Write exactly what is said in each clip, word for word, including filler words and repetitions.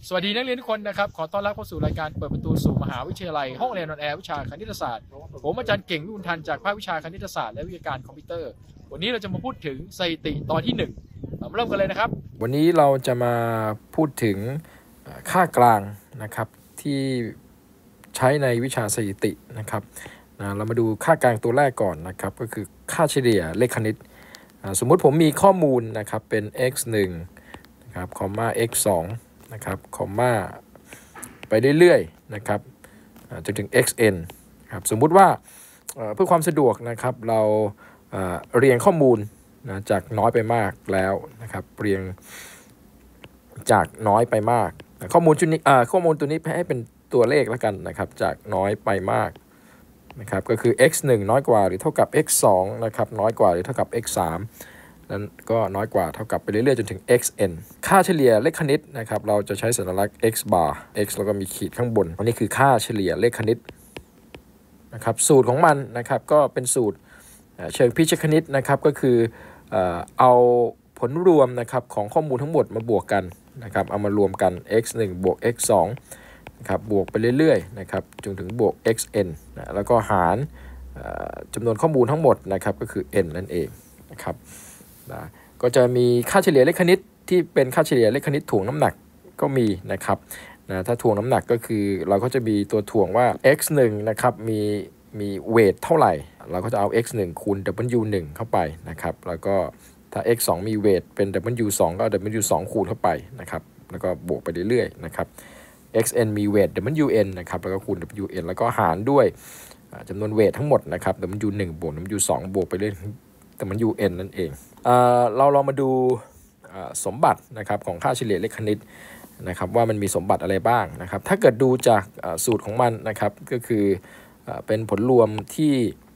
สวัสดีนักเรียนทุกคนนะครับขอต้อนรับเข้าสู่รายการเปิดประตูสู่มหาวิทยาลัยห้องเรียนออนแอร์วิชาคณิตศาสตร์ผมอาจารย์เก่งวิบูลย์ทันจากภาควิชาคณิตศาสตร์และวิทยาการคอมพิวเตอร์วันนี้เราจะมาพูดถึงสถิติตอนที่หนึ่งเราเริ่มกันเลยนะครับวันนี้เราจะมาพูดถึงค่ากลางนะครับที่ใช้ในวิชาสถิตินะครับนะเรามาดูค่ากลางตัวแรกก่อนนะครับก็คือค่าเฉลี่ยเลขคณิตสมมุติผมมีข้อมูลนะครับเป็น x หนึ่งนะครับคอมมา x สองนะครับคอมมาไปเรื่อยๆนะครับจนถึง xn ครับสมมุติว่าเพื่อความสะดวกนะครับเราเรียงข้อมูลนะจากน้อยไปมากแล้วนะครับเรียงจากน้อยไปมากข้อมูลชุดนี้ข้อมูลตัวนี้ให้เป็นตัวเลขแล้วกันนะครับจากน้อยไปมากนะครับก็คือ x หนึ่งน้อยกว่าหรือเท่ากับ x สองนะครับน้อยกว่าหรือเท่ากับ x สามนั้นก็น้อยกว่าเท่ากับไปเรื่อยๆจนถึง xn ค่าเฉลี่ยเลขคณิตนะครับเราจะใช้สัญลักษณ์ x bar x แล้วก็มีขีดข้างบนอันนี้คือค่าเฉลี่ยเลขคณิตนะครับสูตรของมันนะครับก็เป็นสูตรเชิงพิชคณิตนะครับก็คือเอาผลรวมนะครับของข้อมูลทั้งหมดมาบวกกันนะครับเอามารวมกัน x หนึ่งบวก x สองนะครับบวกไปเรื่อยๆนะครับจนถึงบวก xn นะแล้วก็หารจำนวนข้อมูลทั้งหมดนะครับก็คือ n นั่นเองนะครับนะก็จะมีค่าเฉลี่ยเลขคณิตที่เป็นค่าเฉลี่ยเลขคณิตถ่วงน้ำหนักก็มีนะครับนะถ้าถ่วงน้ำหนักก็คือเราก็จะมีตัวถ่วงว่า x หนึ่งนะครับมีมีเวทเท่าไหร่เราก็จะเอา x หนึ่งคูณ w หนึ่งเข้าไปนะครับแล้วก็ถ้า x สองมีเวทเป็น w สองก็เอา w สองคูณเข้าไปนะครับแล้วก็บวกไปเรื่อยๆนะครับ xn มีเวท wn นะครับแล้วก็คูณ wn แล้วก็หารด้วยจำนวนเวททั้งหมดนะครับ w หนึ่งบวก w สองบวกไปเรื่อยwn นั่นเองเอ่อเราลองมาดูสมบัตินะครับของค่าเฉลี่ยเลขคณิตนะครับว่ามันมีสมบัติอะไรบ้างนะครับถ้าเกิดดูจากสูตรของมันนะครับก็คือเป็นผลรวมที่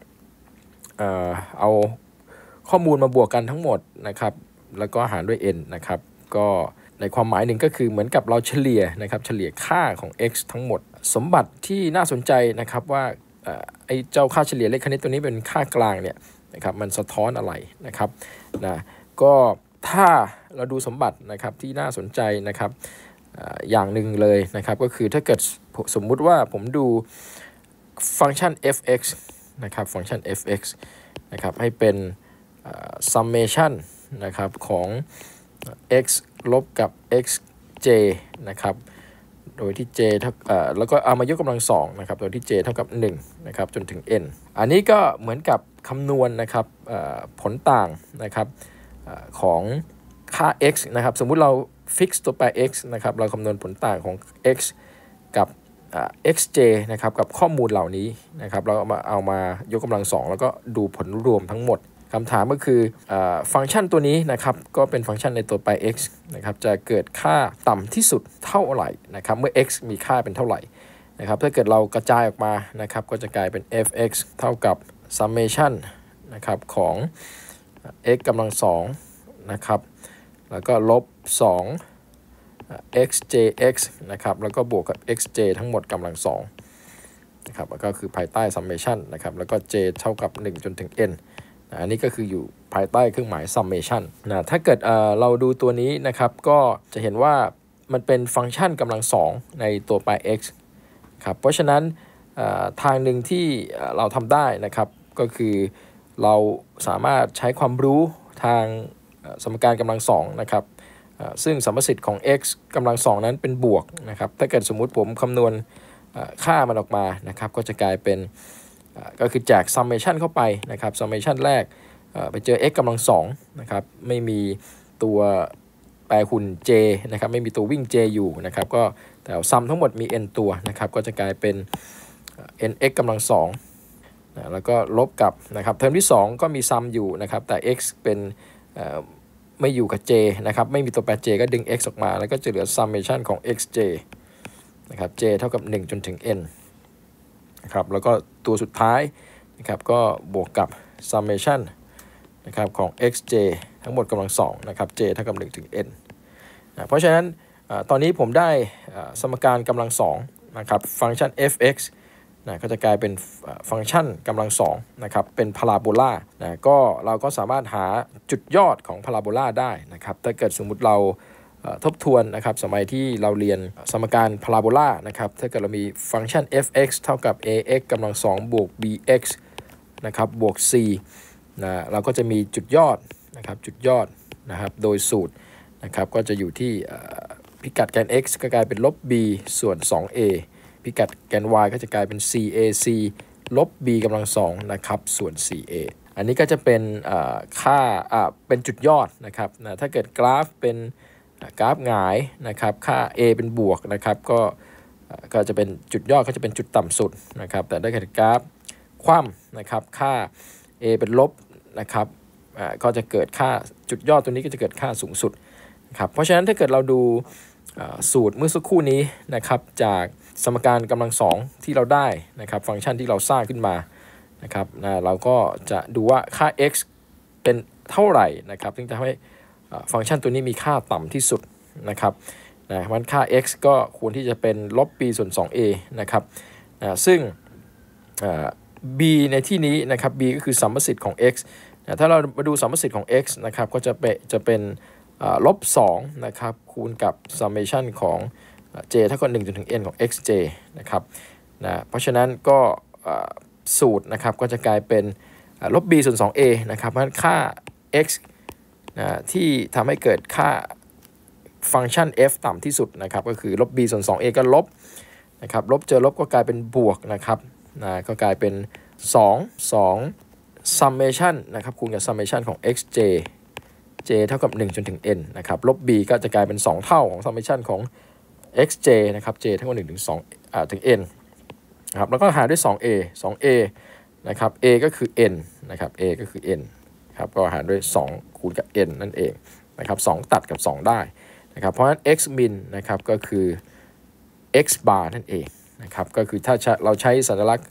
เอาข้อมูลมาบวกกันทั้งหมดนะครับแล้วก็หารด้วย n นะครับก็ในความหมายหนึ่งก็คือเหมือนกับเราเฉลี่ยนะครับเฉลี่ยค่าของ x ทั้งหมดสมบัติที่น่าสนใจนะครับว่าไอ้เจ้าค่าเฉลี่ยเลขคณิตตัวนี้เป็นค่ากลางเนี่ยนะครับมันสะท้อนอะไรนะครับนะก็ถ้าเราดูสมบัตินะครับที่น่าสนใจนะครับอย่างหนึ่งเลยนะครับก็คือถ้าเกิดสมมุติว่าผมดูฟังก์ชัน f(x) นะครับฟังก์ชัน f(x) นะครับให้เป็น summation นะครับของ x ลบกับ xj นะครับโดยที่ j เท่าแล้วก็เอามายกกำลังสองนะครับโดยที่ j เท่ากับหนึ่งนะครับจนถึง n อันนี้ก็เหมือนกับคำนวณนะครับผลต่างนะครับของค่า x นะครับสมมุติเรา fix ตัวแปร x นะครับเราคำนวณผลต่างของ x กับ xj นะครับกับข้อมูลเหล่านี้นะครับเราเอามาเอามายกกำลังสองแล้วก็ดูผลรวมทั้งหมดคำถามก็คือฟังก์ชันตัวนี้นะครับก็เป็นฟังก์ชันในตัวแปร x นะครับจะเกิดค่าต่ำที่สุดเท่าไหร่นะครับเมื่อ x มีค่าเป็นเท่าไหร่นะครับถ้าเกิดเรากระจายออกมานะครับก็จะกลายเป็น f(x) เท่ากับ summation นะครับของ x กำลังสองนะครับแล้วก็ลบสอง xjx นะครับแล้วก็บวกกับ xj ทั้งหมดกำลังสองนะครับก็คือภายใต้ summation นะครับแล้วก็ j เท่ากับหนึ่งจนถึง n อันนี้ก็คืออยู่ภายใต้เครื่องหมาย summation นะถ้าเกิด เอ่อ เราดูตัวนี้นะครับก็จะเห็นว่ามันเป็นฟังก์ชันกำลังสองในตัวแปร x ครับเพราะฉะนั้นทางหนึ่งที่เราทำได้นะครับก็คือเราสามารถใช้ความรู้ทางสมการกำลังสองนะครับซึ่งสัมประสิทธิ์ของ x กำลังสองนั้นเป็นบวกนะครับถ้าเกิดสมมุติผมคำนวณค่ามันออกมานะครับก็จะกลายเป็นก็คือแจก summation เข้าไปนะครับ summation แรกไปเจอ x กำลังสองนะครับไม่มีตัวแปรหุ่น j นะครับไม่มีตัววิ่ง j อยู่นะครับก็แต่ซัมทั้งหมดมี n ตัวนะครับก็จะกลายเป็น nx กำลังสองนะแล้วก็ลบกับนะครับเทอมที่สองก็มีซัมอยู่นะครับแต่ x เป็นไม่อยู่กับ j นะครับไม่มีตัวแปร j ก็ดึง x ออกมาแล้วก็จะเหลือ summation ของ xj นะครับ j เท่ากับหนึ่งจนถึง n นะครับแล้วก็ตัวสุดท้ายนะครับก็บวกกับ summation นะครับของ xj ทั้งหมดกำลังสองนะครับ j เท่ากับหนึ่งถึง n นะเพราะฉะนั้นตอนนี้ผมได้สมการกำลังสองนะครับฟังก์ชัน f(x) นะก็จะกลายเป็นฟังก์ชันกำลังสองนะครับเป็นพาราโบลานะก็เราก็สามารถหาจุดยอดของพาราโบลาได้นะครับถ้าเกิดสมมุติเราทบทวนนะครับสมัยที่เราเรียนสมการพาราโบลานะครับถ้าเกิดเรามีฟังก์ชัน f(x) เท่ากับ ax กำลังสองบวก bx นะครับบวก c นะเราก็จะมีจุดยอดนะครับจุดยอดนะครับโดยสูตรนะครับก็จะอยู่ที่พิกัดแกน x ก็กลายเป็นลบ b ส่วน สอง a พิกัดแกน y ก็จะกลายเป็น cac ลบ b กำลังสองนะครับส่วน ca อันนี้ก็จะเป็นค่าเป็นจุดยอดนะครับนะถ้าเกิดกราฟเป็นกราฟหงายนะครับค่า a เป็นบวกนะครับก็ก็จะเป็นจุดยอดก็จะเป็นจุดต่ำสุดนะครับแต่ถ้าเกิดกราฟคว่ำนะครับค่า a เป็นลบนะครับก็จะเกิดค่าจุดยอดตัวนี้ก็จะเกิดค่าสูงสุดครับเพราะฉะนั้นถ้าเกิดเราดูสูตรเมื่อสักครู่นี้นะครับจากสมการกำลังสองที่เราได้นะครับฟังก์ชันที่เราสร้างขึ้นมานะครับนะเราก็จะดูว่าค่า x เป็นเท่าไหร่นะครับถึงจะทำให้ฟังก์ชันตัวนี้มีค่าต่ำที่สุดนะครับนะมันค่า x ก็ควรที่จะเป็นลบ b ส่วน สอง a นะครับนะซึ่ง b ในที่นี้นะครับ b ก็คือสัมประสิทธิ์ของ x นะถ้าเรามาดูสัมประสิทธิ์ของ x นะครับก็จะเป็นจะเป็นลบสองนะครับคูณกับ summation ของ j เท่ากับหนึ่งจนถึง n ของ xj นะครับนะเพราะฉะนั้นก็สูตรนะครับก็จะกลายเป็นลบ b ส่วน สอง a นะครับเพราะฉะนั้นค่า x นะที่ทำให้เกิดค่าฟังก์ชัน f ต่ำที่สุดนะครับก็คือลบ b ส่วน สอง a ก็ลบนะครับลบเจอลบก็กลายเป็นบวกนะครับนะก็กลายเป็นสอง สอง summation นะครับคูณกับ summation ของ xj j เท่ากับหนึ่งจนถึง n นะครับลบ b ก็จะกลายเป็นสองเท่าของ summation ของ xj นะครับ j เท่ากับหนึ่งถึงสองอ่าถึง n นะครับแล้วก็หารด้วย สอง a สอง a นะครับ a ก็คือ n นะครับ a ก็คือ n ครับก็หารด้วยสองคูณกับ n นั่นเองนะครับสองตัดกับสองได้นะครับเพราะฉะนั้น x min นะครับก็คือ x bar นั่นเองนะครับก็คือถ้าเราใช้สัญลักษณ์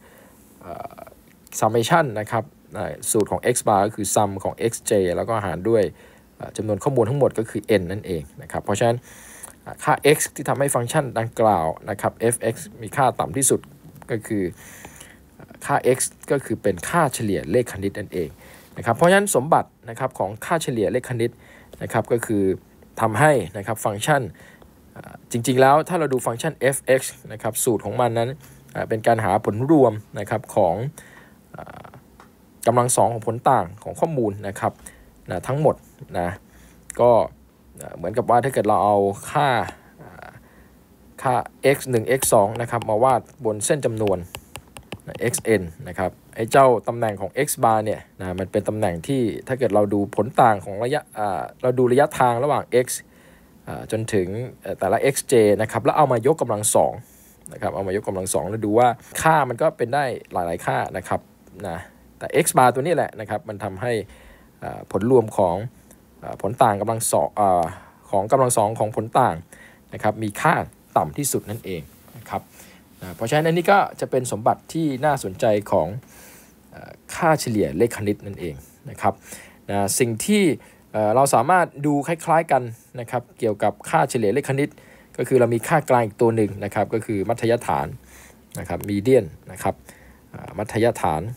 summation นะครับสูตรของ x bar ก็คือ sum ของ xj แล้วก็หารด้วยจำนวนข้อมูลทั้งหมดก็คือ n นั่นเองนะครับเพราะฉะนั้นค่า x ที่ทำให้ฟังก์ชันดังกล่าวนะครับ f(x) มีค่าต่ำที่สุดก็คือค่า x ก็คือเป็นค่าเฉลี่ยเลขคณิตนั่นเองนะครับเพราะฉะนั้นสมบัตินะครับของค่าเฉลี่ยเลขคณิตนะครับก็คือทำให้นะครับฟังก์ชันจริงๆแล้วถ้าเราดูฟังก์ชัน f(x) นะครับสูตรของมันนั้นเป็นการหาผลรวมนะครับของกำลังสองของผลต่างของข้อมูลนะครับนะทั้งหมดนะก็เหมือนกับว่าถ้าเกิดเราเอาค่าค่า x หนึ่ง x สองนะครับมาวาดบนเส้นจำนวน xn นะครับไอ้เจ้าตำแหน่งของ x bar เนี่ยนะมันเป็นตำแหน่งที่ถ้าเกิดเราดูผลต่างของระยะเราดูระยะทางระหว่าง x จนถึงแต่ละ xj นะครับแล้วเอามายกกำลังสองนะครับเอามายกกำลังสองแล้วดูว่าค่ามันก็เป็นได้หลายๆค่านะครับนะแต่ x bar ตัวนี้แหละนะครับมันทำให้ผลรวมของผลต่างกำลังสองของกำลังสองของผลต่างนะครับมีค่าต่ำที่สุดนั่นเองนะครับเพราะฉะนั้นอันนี้ก็จะเป็นสมบัติที่น่าสนใจของค่าเฉลี่ยเลขคณิตนั่นเองนะครับนะสิ่งที่เราสามารถดูคล้ายๆกันนะครับเกี่ยวกับค่าเฉลี่ยเลขคณิตก็คือเรามีค่ากลางอีกตัวหนึ่งนะครับก็คือมัธยฐานนะครับมีเดียนนะครับมัธยฐาน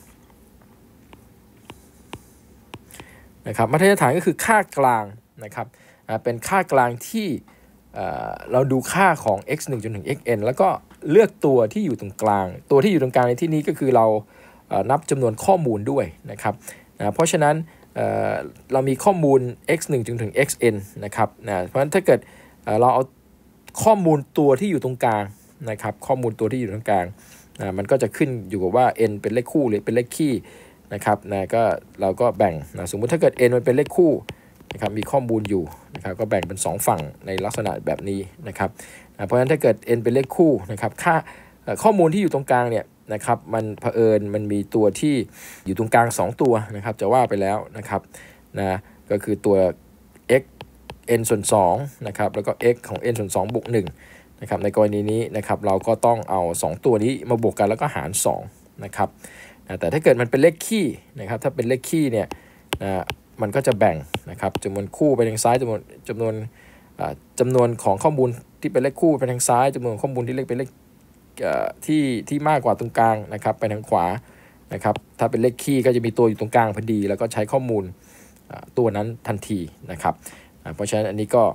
นะครับมัธยฐานก็คือค่ากลางนะครับเป็นค่ากลางที่เราดูค่าของ x หนึ่งจนถึง xn แล้วก็เลือกตัวที่อยู่ตรงกลางตัวที่อยู่ตรงกลางในที่นี้ก็คือเรานับจำนวนข้อมูลด้วยนะครับเพราะฉะนั้นเรามีข้อมูล x หนึ่งจนถึง xn นะครับเพราะฉะนั้นถ้าเกิดเราเอาข้อมูลตัวที่อยู่ตรงกลางนะครับข้อมูลตัวที่อยู่ตรงกลางมันก็จะขึ้นอยู่กับว่า n เป็นเลขคู่หรือเป็นเลขคี่นะครับนะก็เราก็แบ่งนะสมมุติถ้าเกิด n มันเป็นเลขคู่นะครับมีข้อมูลอยู่นะครับก็แบ่งเป็นสองฝั่งในลักษณะแบบนี้นะครับนะเพราะฉะนั้นถ้าเกิด n เป็นเลขคู่นะครับค่าข้อมูลที่อยู่ตรงกลางเนี่ยนะครับมันเผอิญมันมีตัวที่อยู่ตรงกลางสองตัวนะครับจะว่าไปแล้วนะครับนะก็คือตัว x n ส่วนสองนะครับแล้วก็ x ของ n ส่วนสองบวกหนึ่งนะครับในกรณีนี้นะครับเราก็ต้องเอาสองตัวนี้มาบวกกันแล้วก็หารสองนะครับนะแต่ถ้าเกิดมันเป็นเลขคี่นะครับถ้าเป็นเลขคี่เนี่ยนะมันก็จะแบ่งนะครับจำนวนคู่ไปทางซ้ายจำนวนจำนวนจำนวนของข้อมูลที่เป็นเลขคู่ไปทางซ้ายจำนวนข้อมูลที่เลขเป็นเลขที่ที่มากกว่าตรงกลางนะครับไปทางขวานะครับถ้าเป็นเลขคี่ก็จะมีตัวอยู่ตรงกลางพอดีแล้วก็ใช้ข้อมูลตัวนั้นทันทีนะครับเพราะฉะนั้นอันนี้ก็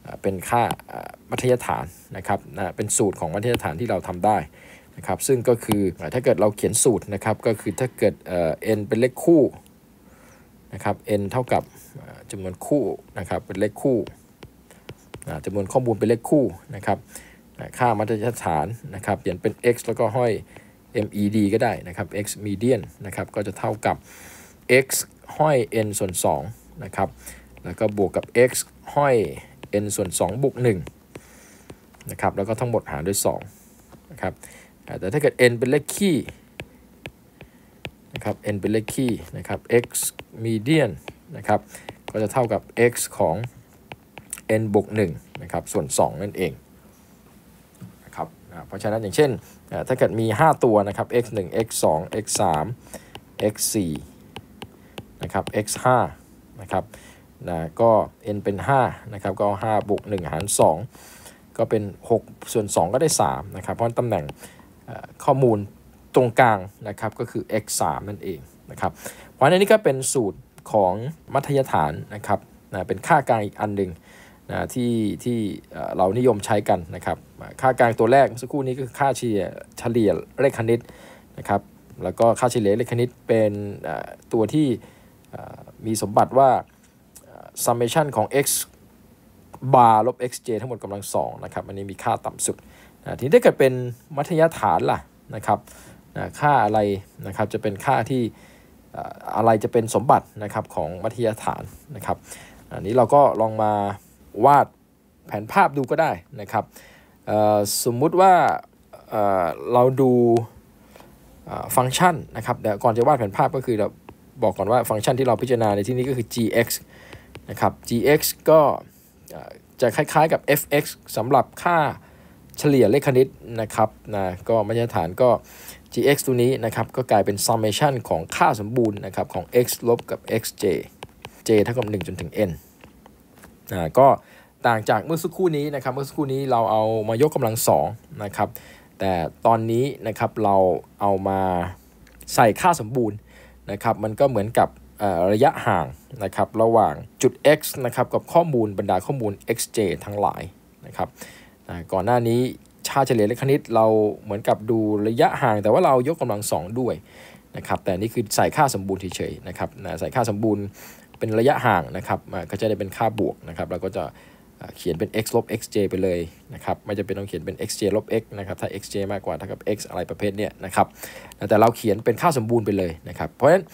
เป็นค่ามัธยฐานนะครับนะเป็นสูตรของมัธยฐานที่เราทำได้นะครับซึ่งก็คือถ้าเกิดเราเขียนสูตรนะครับก็คือถ้าเกิด n เป็นเลขคู่นะครับ n เท่ากับจำนวนคู่นะครับเป็นเลขคู่จำนวนข้อมูลเป็นเลขคู่นะครับค่ามัธยฐานนะครับเปลี่ยนเป็น x แล้วก็ห้อย med ก็ได้นะครับ x median นะครับก็จะเท่ากับ x ห้อย n ส่วนสองนะครับแล้วก็บวกกับ x ห้อย n ส่วนสองบวกหนึ่งนะครับแล้วก็ทั้งหมดหารด้วยสองนะครับแต่ถ้าเกิด n เป็นเลขคี่นะครับ n เป็นเลขคี่นะครับ x median นะครับก็จะเท่ากับ x ของ n บวกหนึ่งนะครับส่วนสองนั่นเองนะครับเพราะฉะนั้นอย่างเช่นถ้าเกิดมีห้าตัวนะครับ x หนึ่ง x สอง x สาม x สี่นะครับ x ห้านะครับนะก็ n เป็นห้านะครับก็ห้าบวกหนึ่งหารสองก็เป็นหกส่วนสองก็ได้สามนะครับเพราะตำแหน่งข้อมูลตรงกลางนะครับก็คือ x สามนั่นเองนะครับเพราะฉะนั้นนี่ก็เป็นสูตรของมัธยฐานนะครับนะเป็นค่ากลางอีกอันหนึ่งนะที่ที่เรานิยมใช้กันนะครับค่ากลางตัวแรกเมื่อสักครู่นี้ก็คือค่าเฉลี่ยเฉลี่ยเลขคณิตนะครับแล้วก็ค่าเฉลี่ยเลขคณิตเป็นตัวที่มีสมบัติว่า summation ของ x bar ลบ xj ทั้งหมดกำลังสองนะครับอันนี้มีค่าต่ำสุดนะทีนี้ถ้าเกิดเป็นมัธยฐานล่ะนะครับนะค่าอะไรนะครับจะเป็นค่าที่อะไรจะเป็นสมบัตินะครับของมัธยฐานนะครับอันนี้เราก็ลองมาวาดแผนภาพดูก็ได้นะครับสมมุติว่าเเราดูฟังก์ชันนะครับแต่ก่อนจะวาดแผนภาพก็คือเราบอกก่อนว่าฟังก์ชันที่เราพิจารณาในที่นี้ก็คือ gx นะครับ gx ก็จะคล้ายๆกับ fx สำหรับค่าเฉลี่ยเลขคณิตนะครับนะก็มาตรฐานก็ gx ตัวนี้นะครับก็กลายเป็น summation ของค่าสมบูรณ์นะครับของ x ลบกับ xj j เท่ากับหนึ่งจนถึง n นะก็ต่างจากเมื่อสักครู่นี้นะครับเมื่อสักครู่นี้เราเอามายกกำลังสองนะครับแต่ตอนนี้นะครับเราเอามาใส่ค่าสมบูรณ์นะครับมันก็เหมือนกับระยะห่างนะครับระหว่างจุด x นะครับกับข้อมูลบรรดาข้อมูล xj ทั้งหลายนะครับก่อนหน้านี้ค่าเฉลี่ยเลขคณิตเราเหมือนกับดูระยะห่างแต่ว่าเรายกกำลังสองด้วยนะครับแต่นี่คือใส่ค่าสมบูรณ์เฉยๆนะครับใส่ค่าสมบูรณ์เป็นระยะห่างนะครับก็จะได้เป็นค่าบวกนะครับเราก็จะเขียนเป็น x ลบ xj ไปเลยนะครับไม่จำเป็นต้องเขียนเป็น xj ลบ x นะครับถ้า xj มากกว่าเท่ากับ x อะไรประเภทเนี้ยนะครับแต่เราเขียนเป็นค่าสมบูรณ์ไปเลยนะครับเพราะฉะนั้น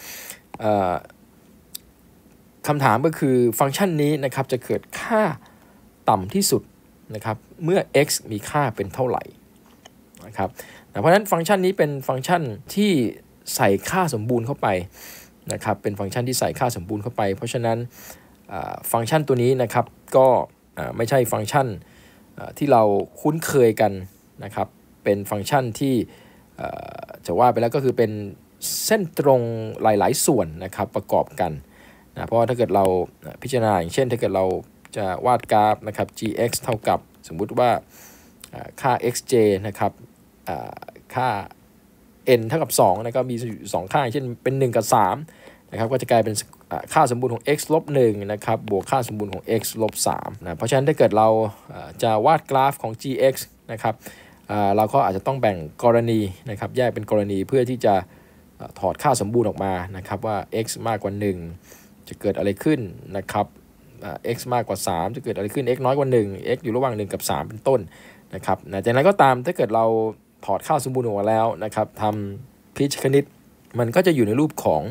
คำถามก็คือฟังก์ชันนี้นะครับจะเกิดค่าต่ำที่สุดนะครับเมื่อ x มีค่าเป็นเท่าไหร่นะครับเพราะฉะนั้นฟังก์ชันนี้เป็นฟังก์ชันที่ใส่ค่าสมบูรณ์เข้าไปนะครับเป็นฟังก์ชันที่ใส่ค่าสมบูรณ์เข้าไปเพราะฉะนั้นฟังก์ชันตัวนี้นะครับก็ไม่ใช่ฟังก์ชันที่เราคุ้นเคยกันนะครับเป็นฟังก์ชันที่จะว่าไปแล้วก็คือเป็นเส้นตรงหลายๆส่วนนะครับประกอบกันนะเพราะว่าถ้าเกิดเราพิจารณาอย่างเช่นถ้าเกิดเราจะวาดกราฟนะครับ gx เท่ากับสมมุติว่าค่า xj นะครับค่า n เท่ากับสองนะก็มีสองค่าเช่นเป็นหนึ่งกับสามนะครับก็จะกลายเป็นค่าสมบูรณ์ของ x ลบหนึ่งนะครับบวกค่าสมบูรณ์ของ x ลบสามนะเพราะฉะนั้นถ้าเกิดเราจะวาดกราฟของ gx นะครับเราก็อาจจะต้องแบ่งกรณีนะครับแยกเป็นกรณีเพื่อที่จะถอดค่าสมบูรณ์ออกมานะครับว่า x มากกว่าหนึ่งจะเกิดอะไรขึ้นนะครับ x มากกว่าสามจะเกิดอะไรขึ้น x น้อยกว่าหนึ่ง x อยู่ระหว่างหนึ่งกับสามเป็นต้นนะครับนะจากนั้นก็ตามถ้าเกิดเราถอดค่าสมบูรณ์ออกมาแล้วนะครับทำพิจคณิตมันก็จะอยู่ในรูปของ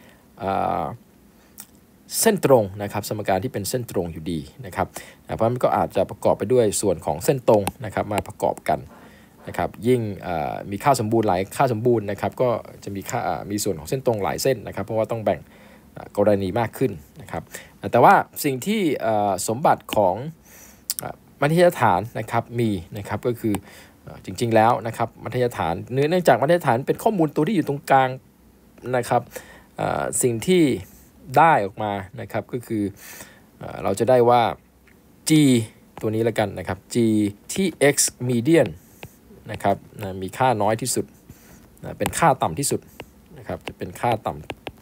เส้นตรงนะครับสมการที่เป็นเส้นตรงอยู่ดีนะครับเพราะมันก็อาจจะประกอบไปด้วยส่วนของเส้นตรงนะครับมาประกอบกันนะครับยิ่งมีค่าสมบูรณ์หลายค่าสมบูรณ์นะครับก็จะมีค่ามีส่วนของเส้นตรงหลายเส้นนะครับเพราะว่าต้องแบ่งกรณีมากขึ้นนะครับแต่ว่าสิ่งที่สมบัติของมัธยฐานนะครับมีนะครับก็คือจริงๆแล้วนะครับมัธยฐานเนื่องจากมัธยฐานเป็นข้อมูลตัวที่อยู่ตรงกลางนะครับสิ่งที่ได้ออกมานะครับก็คือเราจะได้ว่า g ตัวนี้ละกันนะครับ g ที่ x median นะครับมีค่าน้อยที่สุดเป็นค่าต่ำที่สุดนะครับจะเป็นค่า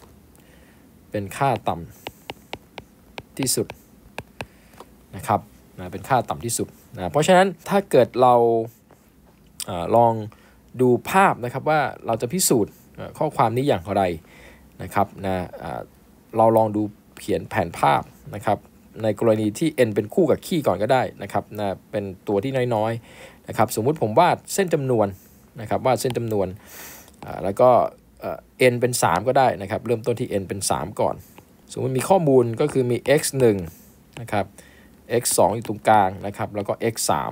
ต่ำเป็นค่าต่ำที่สุดนะครับนะเป็นค่าต่ำที่สุดนะเพราะฉะนั้นถ้าเกิดเราเอ่อลองดูภาพนะครับว่าเราจะพิสูจน์ข้อความนี้อย่างไรนะครับนะเราลองดูเขียนแผนภาพนะครับในกรณีที่ n เป็นคู่กับคี่ก่อนก็ได้นะครับนะเป็นตัวที่น้อยๆนะครับสมมุติผมวาดเส้นจำนวนนะครับวาดเส้นจำนวนแล้วก็ n เป็นสามก็ได้นะครับเริ่มต้นที่ n เป็นสามก่อนสมมติมีข้อมูลก็คือมี x หนึ่งนะครับ x สองอยู่ตรงกลางนะครับแล้วก็ x สาม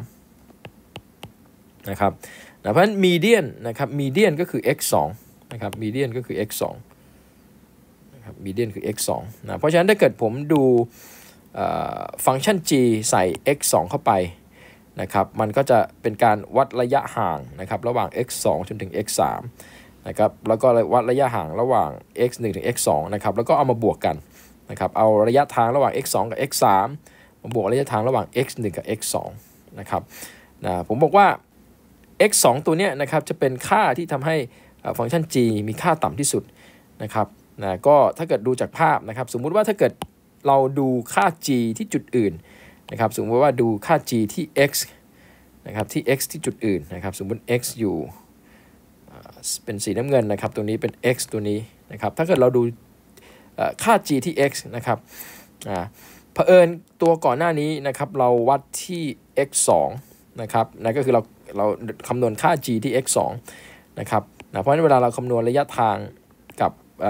นะครับนะเพราะฉะนั้น median นะครับ median ก็คือ x สองนะครับ median ก็คือ x สองนะครับ median คือ x สองนะเพราะฉะนั้นถ้าเกิดผมดูฟังก์ชัน g ใส่ x สองเข้าไปนะครับมันก็จะเป็นการวัดระยะห่างนะครับระหว่าง x สองจนถึง x สามนะครับแล้วก็วัดระยะห่างระหว่าง x หนึ่งถึง x สองนะครับแล้วก็เอามาบวกกันนะครับเอาระยะทางระหว่าง x สองกับ x สามมาบวกระยะทางระหว่าง x หนึ่งกับ x สองนะครับนะผมบอกว่า x สองตัวเนี้ยนะครับจะเป็นค่าที่ทำให้ฟังก์ชัน g มีค่าต่ำที่สุดนะครับนะก็ถ้าเกิดดูจากภาพนะครับสมมุติว่าถ้าเกิดเราดูค่า g ที่จุดอื่นนะครับสมมติว่าดูค่า g ที่ x นะครับที่ x ที่จุดอื่นนะครับสมมุติ x อยู่เป็นสีน้ำเงินนะครับตัวนี้เป็น x ตัวนี้นะครับถ้าเกิดเราดูค่า g ที่ x นะครับอ่าเผอิญตัวก่อนหน้านี้นะครับเราวัดที่ x สองนะครับนั่นก็คือเราเราคำนวณค่า g ที่ x สองนะครับนะเพราะฉะนั้นเวลาเราคำนวณระยะทางกับ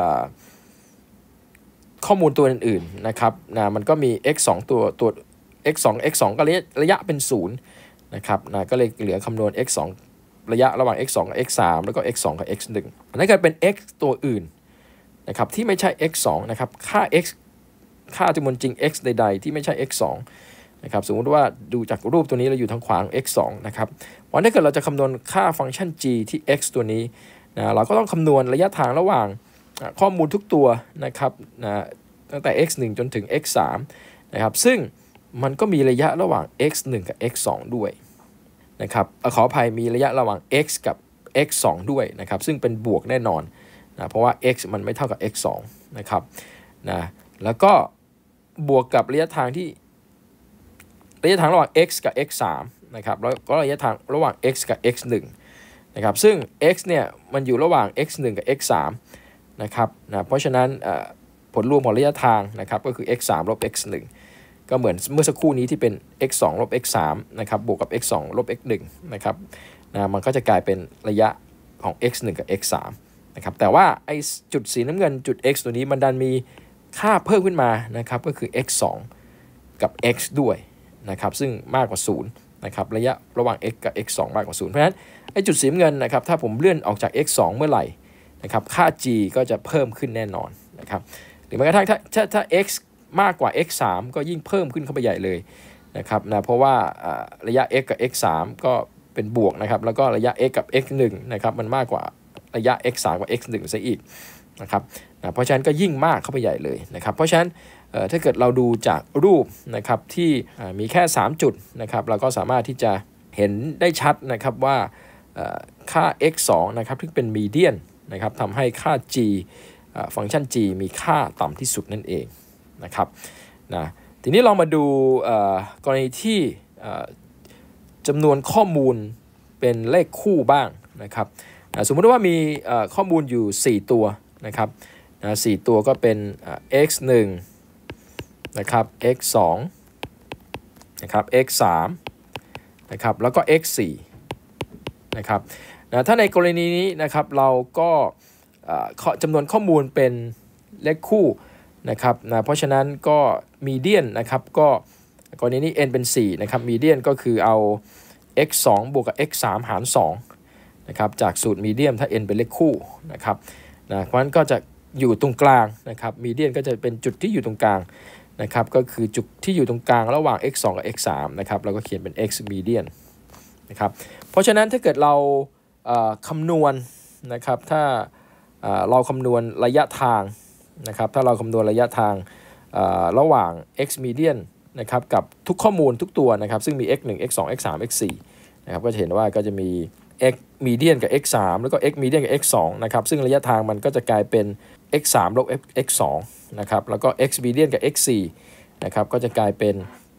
ข้อมูลตัวอื่นๆนะครับนะมันก็มี x สองตัวตัว x สอง x สองก็ระยะระยะเป็นศูนย์นะครับนะก็เลยเหลือคำนวณ x สองระยะระหว่าง x สองกับ x สามแล้วก็ x สองกับ x หนึ่งถ้าเกิดเป็น x ตัวอื่นนะครับที่ไม่ใช่ x สองนะครับค่า x ค่าจำนวนจริง x ใดๆที่ไม่ใช่ x สองนะครับสมมติว่าดูจากรูปตัวนี้เราอยู่ทางขวาของ x สองนะครับวันถ้าเกิดเราจะคำนวณค่าฟังก์ชัน g ที่ x ตัวนี้นะเราก็ต้องคำนวณระยะทางระหว่างข้อมูลทุกตัวนะครับนะตั้งแต่ x หนึ่งจนถึง x สามนะครับซึ่งมันก็มีระยะระหว่าง x หนึ่งกับ x สองด้วยนะครับขออภัยมีระยะระหว่าง x กับ x สองด้วยนะครับซึ่งเป็นบวกแน่นอนนะเพราะว่า x มันไม่เท่ากับ x สองนะครับนะแล้วก็บวกกับระยะทางที่ระยะทางระหว่าง x กับ x สามนะครับแล้วก็ระยะทางระหว่าง x กับ x หนึ่งนะครับซึ่ง x เนี่ยมันอยู่ระหว่าง x หนึ่งกับ x สามนะครับนะเพราะฉะนั้นผลรวมของระยะทางนะครับก็คือ x สามลบ x หนึ่งก็เหมือนเมื่อสักครู่นี้ที่เป็น x สองลบ x สามนะครับบวกกับ x สองลบ x หนึ่งนะครับนะมันก็จะกลายเป็นระยะของ x หนึ่งกับ x สามนะครับแต่ว่าไอ้จุดสีน้ำเงินจุด x ตัวนี้มันดันมีค่าเพิ่มขึ้นมานะครับก็คือ x สองกับ x ด้วยนะครับซึ่งมากกว่าศูนย์นะครับระยะระหว่าง x กับ x สองมากกว่าศูนย์เพราะฉะนั้นไอ้จุดสีน้ำเงินนะครับถ้าผมเลื่อนออกจาก x สองเมื่อไหร่นะครับค่า g ก็จะเพิ่มขึ้นแน่นอนนะครับหรือแม้กระทั่งถ้าถ้าถ้า x มากกว่า x สามก็ยิ่งเพิ่มขึ้นเข้าไปใหญ่เลยนะครับนะเพราะว่าระยะ x กับ x สามก็เป็นบวกนะครับแล้วก็ระยะ x กับ x หนึ่งนะครับมันมากกว่าระยะ x สามกับ x หนึ่งซะอีกนะครับนะเพราะฉะนั้นก็ยิ่งมากเข้าไปใหญ่เลยนะครับเพราะฉะนั้นถ้าเกิดเราดูจากรูปนะครับที่มีแค่สามจุดนะครับเราก็สามารถที่จะเห็นได้ชัดนะครับว่าค่า x สองนะครับที่เป็นมีเดียนนะครับทำให้ค่า g ฟังก์ชัน g มีค่าต่ำที่สุดนั่นเองนะครับนะทีนี้เรามาดูกรณีที่จำนวนข้อมูลเป็นเลขคู่บ้างนะครับสมมติว่ามีข้อมูลอยู่สี่ตัวนะครับนะสี่ตัวก็เป็น x หนึ่งนะครับ x สองนะครับ x สามนะครับแล้วก็ x สี่นะครับนะถ้าในกรณีนี้นะครับเราก็จำนวนข้อมูลเป็นเลขคู่นะครับนะเพราะฉะนั้นก็มีเดียนนะครับก็กรณีนี้ n เป็นสี่นะครับมีเดียนก็คือเอา x สองบวกกับ x สามหารสองนะครับจากสูตรมีเดียมถ้า n เป็นเลขคู่นะครับนะเพราะฉะนั้นก็จะอยู่ตรงกลางนะครับมีเดียนก็จะเป็นจุดที่อยู่ตรงกลางนะครับก็คือจุดที่อยู่ตรงกลางระหว่าง x สองกับ x สามนะครับเราก็เขียนเป็น x median นะครับเพราะฉะนั้นถ้าเกิดเราคำนวณนะครับถ้าเราคำนวณระยะทางนะครับถ้าเราคำนวณระยะทางระหว่าง x median นะครับกับทุกข้อมูลทุกตัวนะครับซึ่งมี x หนึ่ง x สอง x สาม x สี่นะครับก็จะเห็นว่าก็จะมี x median กับ x สามแล้วก็ x median กับ x สองนะครับซึ่งระยะทางมันก็จะกลายเป็น x สามลบ x สองนะครับแล้วก็ x median กับ x สี่นะครับก็จะกลายเป็น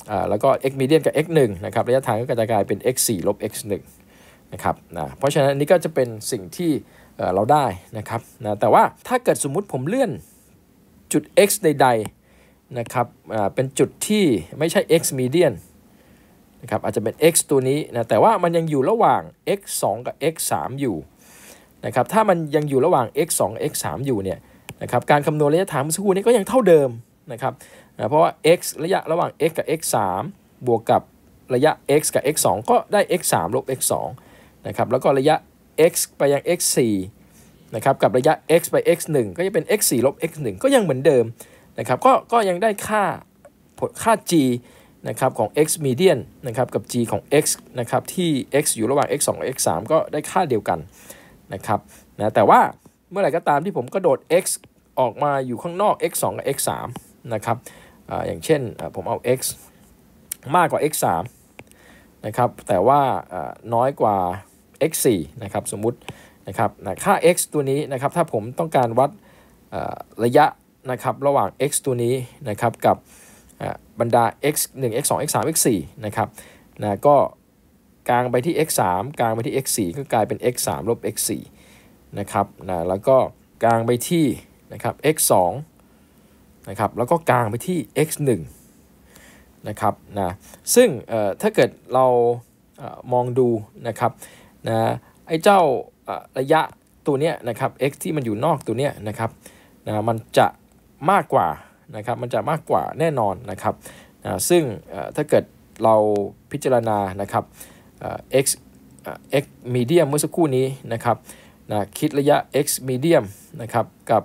อ่าแล้วก็ x median กับ x หนึ่งนะครับระยะทางก็จะกลายเป็น x สี่ลบ x หนึ่งนะครับนะเพราะฉะนั้นอันนี้ก็จะเป็นสิ่งที่เอ่อเราได้นะครับนะแต่ว่าถ้าเกิดสมมุติผมเลื่อนจุด x ใดๆนะครับอ่าเป็นจุดที่ไม่ใช่ x median นะครับอาจจะเป็น x ตัวนี้นะแต่ว่ามันยังอยู่ระหว่าง x สองกับ x สามอยู่นะครับถ้ามันยังอยู่ระหว่าง x สองกับ x สามอยู่เนี่ยนะครับการคำนวณระยะทางเมื่อสักครู่นี้ก็ยังเท่าเดิมนะครับนะเพราะว่า x ระยะระหว่าง x กับ x สามบวกกับระยะ x กับ x สองก็ได้ x สามลบ x สองนะครับแล้วก็ระยะ x ไปยัง x สี่นะครับกับระยะ x ไป x หนึ่งก็จะเป็น x สี่ลบ x หนึ่งก็ยังเหมือนเดิมนะครับก็ก็ยังได้ค่าค่า g นะครับของ x median นะครับกับ g ของ x นะครับที่ x อยู่ระหว่าง x สองกับ x สามก็ได้ค่าเดียวกันนะครับนะแต่ว่าเมื่อไหร่ก็ตามที่ผมกระโดด x ออกมาอยู่ข้างนอก x สองกับ x สามนะครับออย่างเช่นผมเอา x มากกว่า x สามนะครับแต่ว่าน้อยกว่า x สี่นะครับสมมุตินะครับนะค่า x ตัวนี้นะครับถ้าผมต้องการวัดระยะนะครับระหว่าง x ตัวนี้นะครับกับบรรดา x หนึ่ง x สอง x สาม x สี่นะครับนะก็กลางไปที่ x สามกลางไปที่ x สี่ก็กลายเป็น x สามลบ x สี่นะครับนะแล้วก็กลางไปที่นะครับ x สองนะครับแล้วก็กลางไปที่ x หนึ่งนะครับนะซึ่งถ้าเกิดเรามองดูนะครับนะไอ้เจ้าระยะตัวเนี้ยนะครับ x ที่มันอยู่นอกตัวเนี้ยนะครับนะมันจะมากกว่านะครับมันจะมากกว่าแน่นอนนะครับนะซึ่งถ้าเกิดเราพิจารณานะครับ x x medium เมื่อสักครู่นี้นะครับนะคิดระยะ x medium นะครับกับ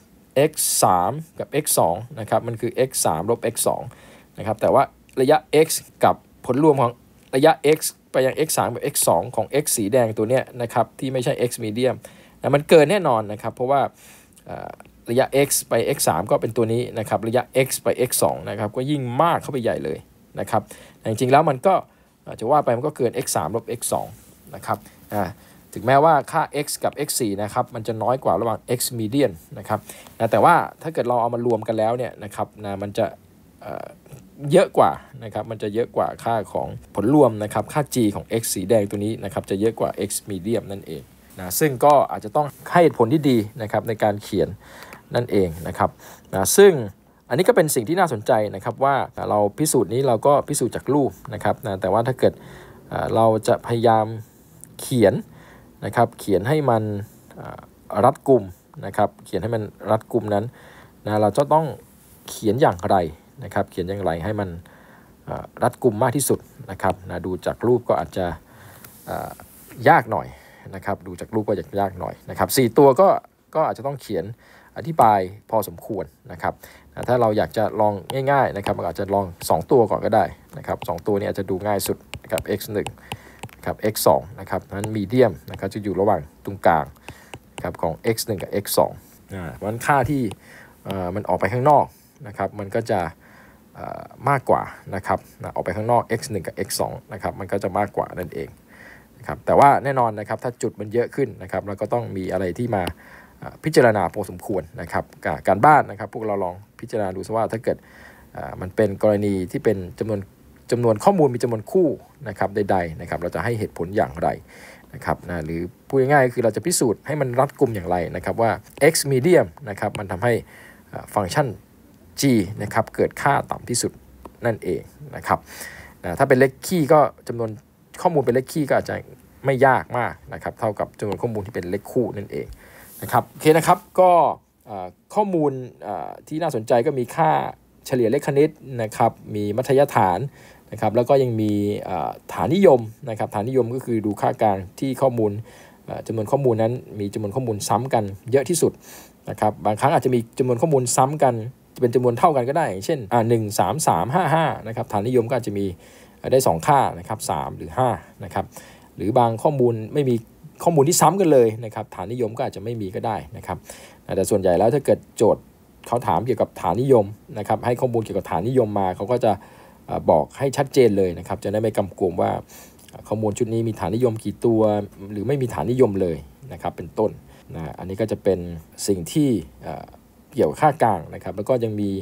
x สามกับ x สองนะครับมันคือ x สามลบ x สองนะครับแต่ว่าระยะ x กับผลรวมของระยะ x ไปยัง x สามกับ x สองของ x สีแดงตัวเนี้ยนะครับที่ไม่ใช่ x medium นะมันเกินแน่นอนนะครับเพราะว่าระยะ x ไป x สามก็เป็นตัวนี้นะครับระยะ x ไป x สองนะครับก็ยิ่งมากเข้าไปใหญ่เลยนะครับจริงๆแล้วมันก็จะว่าไปมันก็เกิน x สามลบ x สองนะครับถึงแม้ว่าค่า x กับ x สี่นะครับมันจะน้อยกว่าระหว่าง x median นะครับนะแต่ว่าถ้าเกิดเราเอามารวมกันแล้วเนี่ยนะครับนะมันจะเยอะกว่านะครับมันจะเยอะกว่าค่าของผลรวมนะครับค่า g ของ x สีแดงตัวนี้นะครับจะเยอะกว่า x medium นั่นเองนะซึ่งก็อาจจะต้องให้ผลที่ดีนะครับในการเขียนนั่นเองนะครับนะซึ่งอันนี้ก็เป็นสิ่งที่น่าสนใจนะครับว่าเราพิสูจน์นี้เราก็พิสูจน์จากรูปนะครับนะแต่ว่าถ้าเกิดเราจะพยายามเขียนนะครับเขียนให้มันรัดกุมนะครับเขียนให้มันรัดกุมนั้นนะเราจะต้องเขียนอย่างไรนะครับเขียนอย่างไรให้มันรัดกุมมากที่สุดนะครับนะดูจากรูปก็อาจจะยากหน่อยนะครับดูจากรูปก็จะยากหน่อยนะครับสี่ตัวก็ก็อาจจะต้องเขียนอธิบายพอสมควรนะครับนะถ้าเราอยากจะลองง่ายๆนะครับอาจจะลองสองตัวก่อนก็ได้นะครับสองตัวนี้อาจจะดูง่ายสุดนะครับ x หนึ่งครับ x สองนะครับนั้นมีเดียมนะครับจะอยู่ระหว่างตรงกลางครับของ x หนึ่งกับ x สองอ่าวันค่าที่มันออกไปข้างนอกนะครับมันก็จะมากกว่านะครับนะออกไปข้างนอก x หนึ่งกับ x สองนะครับมันก็จะมากกว่านั่นเองนะครับแต่ว่าแน่นอนนะครับถ้าจุดมันเยอะขึ้นนะครับเราก็ต้องมีอะไรที่มาพิจารณาพอสมควรนะครับการบ้านนะครับพวกเราลองพิจารณาดูซะว่าถ้าเกิดมันเป็นกรณีที่เป็นจำนวนจำนวนข้อมูลมีจำนวนคู่นะครับใดๆนะครับเราจะให้เหตุผลอย่างไรนะครับนะหรือพูดง่ายๆคือเราจะพิสูจน์ให้มันรัดกุมอย่างไรนะครับว่า x medium นะครับมันทำให้ฟังก์ชัน g นะครับเกิดค่าต่ำที่สุดนั่นเองนะครับนะถ้าเป็นเลขคี่ก็จำนวนข้อมูลเป็นเลขคี่ก็อาจจะไม่ยากมากนะครับเท่ากับจำนวนข้อมูลที่เป็นเลขคู่นั่นเองนะครับโอเคนะครับก็ข้อมูลที่น่าสนใจก็มีค่าเฉลี่ยเลขคณิตนะครับมีมัธยฐานนะครับแล้วก็ยังมีฐานนิยมนะครับฐานนิยมก็คือดูค่ากลางที่ข้อมูลจำนวนข้อมูลนั้นมีจำนวนข้อมูลซ้ำกันเยอะที่สุดนะครับบางครั้งอาจจะมีจำนวนข้อมูลซ้ำกันจะเป็นจำนวนเท่ากันก็ได้อย่างเช่นอ่าหนึ่ง สาม สาม ห้า ห้านะครับฐานนิยมก็อาจจะมีได้สองค่านะครับสามหรือห้านะครับหรือบางข้อมูลไม่มีข้อมูลที่ซ้ำกันเลยนะครับฐานนิยมก็อาจจะไม่มีก็ได้นะครับแต่ส่วนใหญ่แล้วถ้าเกิดโจทย์เขาถามเกี่ยวกับฐานนิยมนะครับให้ข้อมูลเกี่ยวกับฐานนิยมมาเขาก็จะบอกให้ชัดเจนเลยนะครับจะได้ไม่กำกวมว่าข้อมูลชุดนี้มีฐานนิยมกี่ตัวหรือไม่มีฐานนิยมเลยนะครับเป็นต้นนะอันนี้ก็จะเป็นสิ่งที่เกี่ยวกับค่ากลางนะครับแล้วก็ยังมี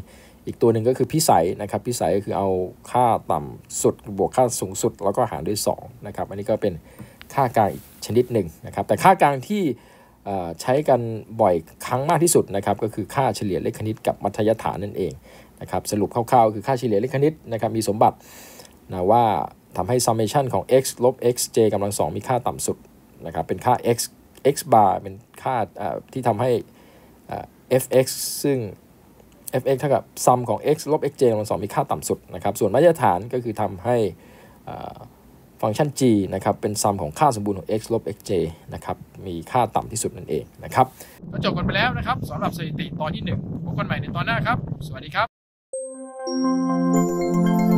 อีกตัวหนึ่งก็คือพิสัยนะครับพิสัยก็คือเอาค่าต่ำสุดบวกค่าสูงสุดแล้วก็หารด้วยสองนะครับอันนี้ก็เป็นค่ากลางอีกชนิดหนึ่งนะครับแต่ค่ากลางที่ใช้กันบ่อยครั้งมากที่สุดนะครับก็คือค่าเฉลี่ยเลขคณิตกับมัธยฐานนั่นเองนะครับสรุปคร่าวๆคือค่าเฉลี่ยเลขคณิตนะครับมีสมบัตินะว่าทำให้ summation ของ x ลบ xj กำลังสองมีค่าต่ำสุดนะครับเป็นค่า x x bar เป็นค่าที่ทำให้ fx ซึ่ง fx เท่ากับ sum ของ x ลบ xj กำลังสองมีค่าต่ำสุดนะครับส่วนมัธยฐานก็คือทำให้ฟังก์ชัน g นะครับเป็น sum ของค่าสมบูรณ์ของ x ลบ xj นะครับมีค่าต่ำที่สุดนั่นเองนะครับก็จบกันไปแล้วนะครับสำหรับสถิติตอนที่หนึ่งพบกันใหม่ในตอนหน้าครับสวัสดีครับ